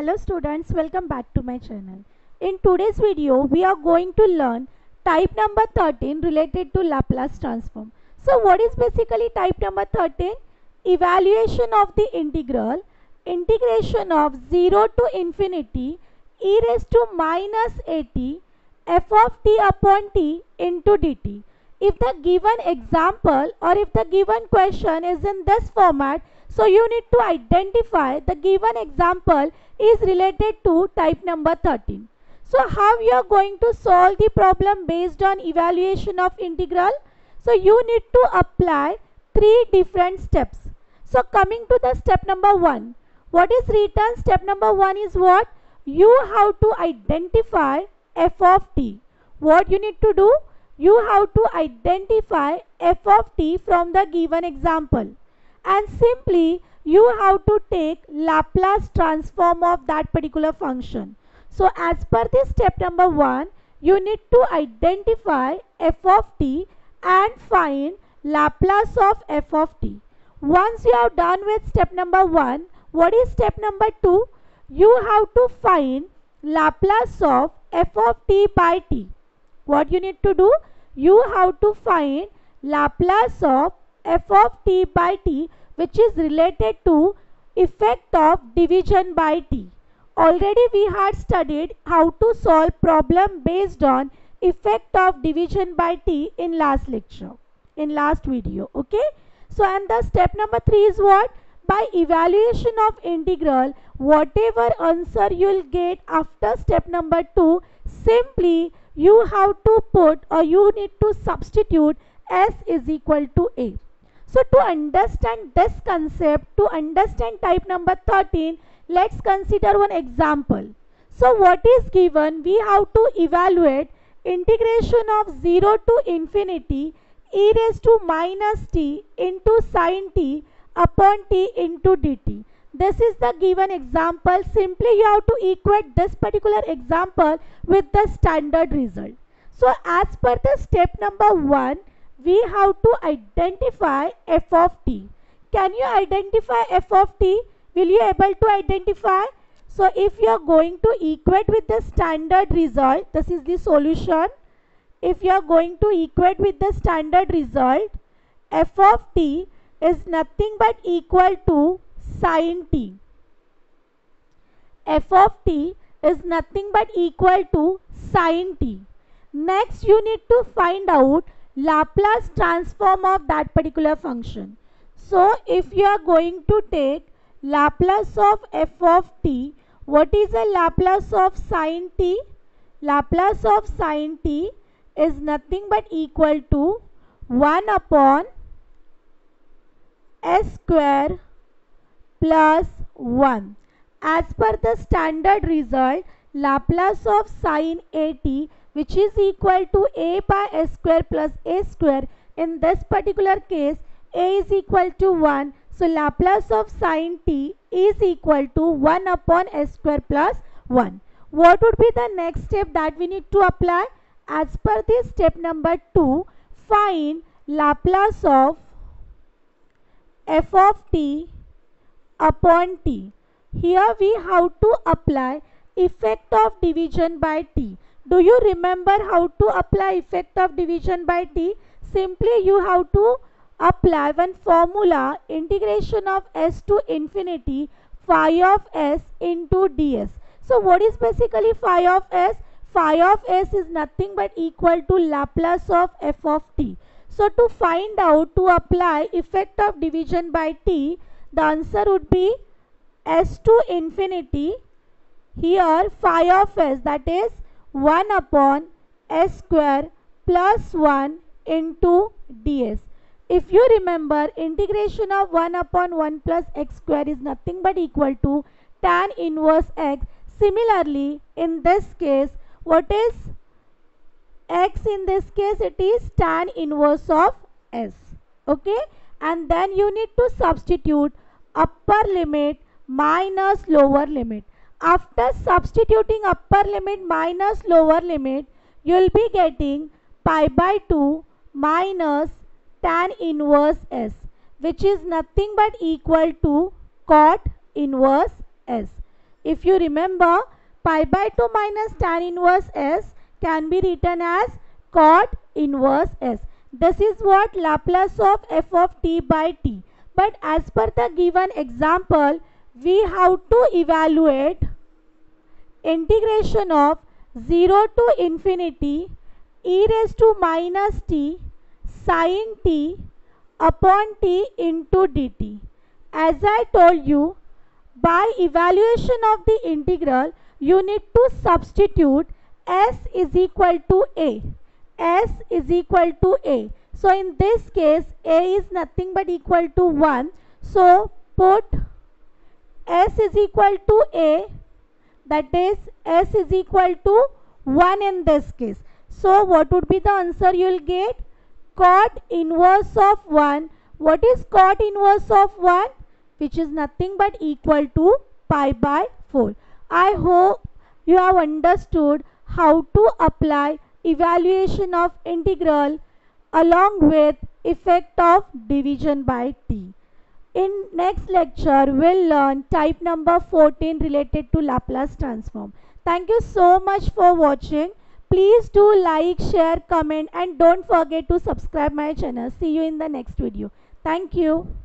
Hello students, welcome back to my channel. In today's video, we are going to learn type number 13 related to Laplace transform. So what is basically type number 13? Evaluation of the integral, integration of 0 to infinity e raised to minus at f of t upon t into dt. If the given example or if the given question is in this format, so you need to identify the given example is related to type number 13. So how you are going to solve the problem based on evaluation of integral? So you need to apply 3 different steps. So coming to the step number 1. What is written? Step number 1 is what? You have to identify f of t. What you need to do? You have to identify f of t from the given example. And simply you have to take Laplace transform of that particular function. So as per this step number 1, you need to identify f of t and find Laplace of f of t. Once you are done with step number 1, what is step number 2? You have to find Laplace of f of t by t. What you need to do? You have to find Laplace of f of t by t, which is related to effect of division by t. Already we had studied how to solve problem based on effect of division by t in last lecture, in last video. Okay. So and the step number 3 is what? By evaluation of integral, whatever answer you will get after step number 2, simply you have to put or you need to substitute s is equal to a. So to understand this concept, to understand type number 13, let's consider one example. So what is given? We have to evaluate integration of 0 to infinity e raised to minus t into sin t upon t into dt. This is the given example. Simply you have to equate this particular example with the standard result. So as per the step number 1, we have to identify f of t. Can you identify f of t? Will you able to identify? So if you are going to equate with the standard result, this is the solution. If you are going to equate with the standard result, f of t is nothing but equal to sin t. F of t is nothing but equal to sin t. Next you need to find out Laplace transform of that particular function. So if you are going to take Laplace of f of t, what is the Laplace of sin t? Laplace of sin t is nothing but equal to 1 upon s square plus 1. As per the standard result, Laplace of sin at, which is equal to a by s square plus a square. In this particular case, a is equal to 1. So Laplace of sin t is equal to 1 upon s square plus 1. What would be the next step that we need to apply? As per this step number 2, find Laplace of f of t upon t. Here we have to apply effect of division by t. Do you remember how to apply effect of division by t? Simply you have to apply one formula, integration of s to infinity phi of s into ds. So what is basically phi of s? Phi of s is nothing but equal to Laplace of f of t. So to find out, to apply effect of division by t, the answer would be s to infinity. Here phi of s, that is 1 upon s square plus 1 into ds. If you remember, integration of 1 upon 1 plus x square is nothing but equal to tan inverse x. Similarly, in this case, what is x in this case? It is tan inverse of s. Okay? And then you need to substitute upper limit minus lower limit. After substituting upper limit minus lower limit, you will be getting pi by 2 minus tan inverse s, which is nothing but equal to cot inverse s. If you remember, pi by 2 minus tan inverse s can be written as cot inverse s. This is what Laplace of f of t by t. But as per the given example, we have to evaluate integration of 0 to infinity e raised to minus t sin t upon t into dt. As I told you, by evaluation of the integral, you need to substitute s is equal to a. S is equal to a. So in this case, a is nothing but equal to 1. So put s is equal to a, that is s is equal to 1 in this case. So what would be the answer you will get? Cot inverse of 1. What is cot inverse of 1? Which is nothing but equal to pi by 4. I hope you have understood how to apply evaluation of integral along with effect of division by t. In next lecture, we'll learn type number 14 related to Laplace transform. Thank you so much for watching. Please do like, share, comment and don't forget to subscribe my channel. See you in the next video. Thank you.